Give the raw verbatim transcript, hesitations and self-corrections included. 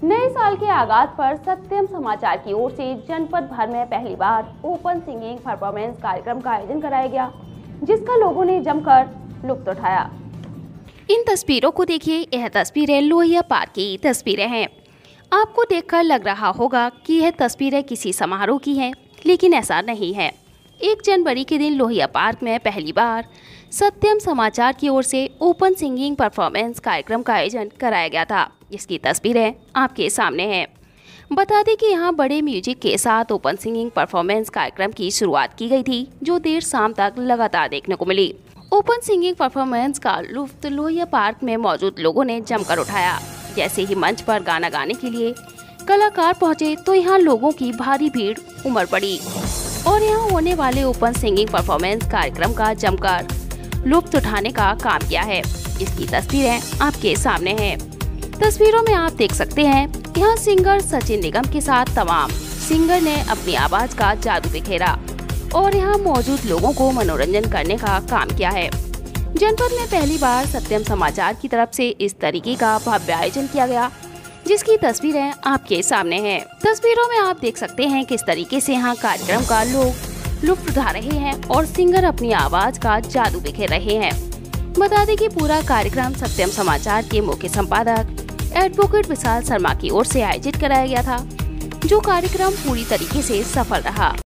नए साल के आगाज पर सत्यम समाचार की ओर से जनपद भर में पहली बार ओपन सिंगिंग परफॉर्मेंस कार्यक्रम का आयोजन कराया गया, जिसका लोगों ने जमकर लुत्फ उठाया। इन तस्वीरों को देखिए, यह तस्वीरें लोहिया पार्क की तस्वीरें हैं। आपको देखकर लग रहा होगा कि यह तस्वीरें किसी समारोह की हैं, लेकिन ऐसा नहीं है। एक जनवरी के दिन लोहिया पार्क में पहली बार सत्यम समाचार की ओर से ओपन सिंगिंग परफॉर्मेंस कार्यक्रम का आयोजन कराया गया था, जिसकी तस्वीरें आपके सामने हैं। बता दें कि यहाँ बड़े म्यूजिक के साथ ओपन सिंगिंग परफॉर्मेंस कार्यक्रम की शुरुआत की गई थी, जो देर शाम तक लगातार देखने को मिली। ओपन सिंगिंग परफॉर्मेंस का लुत्फ लोहिया पार्क में मौजूद लोगों ने जमकर उठाया। जैसे ही मंच पर गाना गाने के लिए कलाकार पहुंचे तो यहाँ लोगों की भारी भीड़ उमड़ पड़ी और यहाँ होने वाले ओपन सिंगिंग परफॉर्मेंस कार्यक्रम का जमकर लुत्फ उठाने का काम किया है। इसकी तस्वीरें आपके सामने हैं। तस्वीरों में आप देख सकते हैं, यहाँ सिंगर सचिन निगम के साथ तमाम सिंगर ने अपनी आवाज का जादू बिखेरा और यहाँ मौजूद लोगों को मनोरंजन करने का काम किया है। जनपद में पहली बार सत्यम समाचार की तरफ से इस तरीके का भव्य आयोजन किया गया, जिसकी तस्वीरें आपके सामने हैं। तस्वीरों में आप देख सकते हैं किस तरीके से यहाँ कार्यक्रम का लोग लुत्फ उठा रहे हैं और सिंगर अपनी आवाज का जादू बिखेर रहे हैं। बता दें कि पूरा कार्यक्रम सत्यम समाचार के मुख्य संपादक एडवोकेट विशाल शर्मा की ओर से आयोजित कराया गया था, जो कार्यक्रम पूरी तरीके से सफल रहा।